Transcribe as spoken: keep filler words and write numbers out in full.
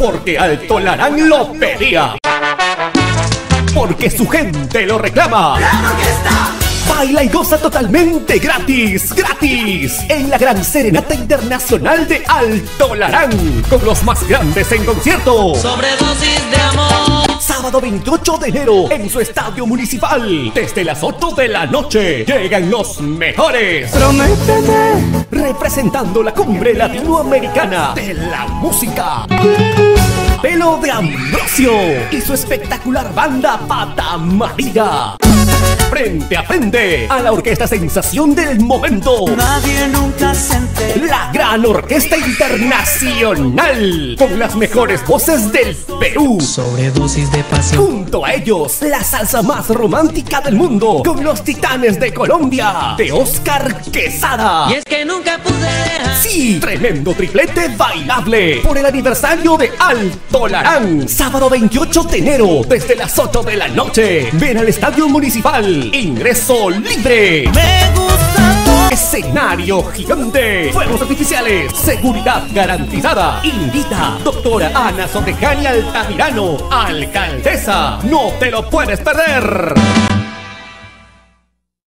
porque Alto Larán lo pedía. Porque su gente lo reclama. Baila y goza totalmente gratis, gratis, en la gran serenata internacional de Alto Larán, con los más grandes en concierto. Sobredosis de amor. Sábado veintiocho de enero, en su estadio municipal, desde las ocho de la noche, llegan los mejores. Prométeme. Representando la cumbre latinoamericana de la música. Pelo de Ambrosio y su espectacular banda Pata Amarilla. Frente a frente a la orquesta sensación del momento. Nadie nunca se entera. La gran orquesta internacional con las mejores voces del Perú. Sobredosis de pasión. Junto a ellos, la salsa más romántica del mundo con los Titanes de Colombia, de Oscar Quesada. Y es que nunca pude dejar. Sí, tremendo triplete bailable por el aniversario de Alto Larán. Sábado veintiocho de enero, desde las ocho de la noche. Ven al estadio municipal. Ingreso libre. Me gusta. Escenario gigante. Fuegos artificiales. Seguridad garantizada. Invita doctora Ana Sotejani Altamirano, alcaldesa. No te lo puedes perder.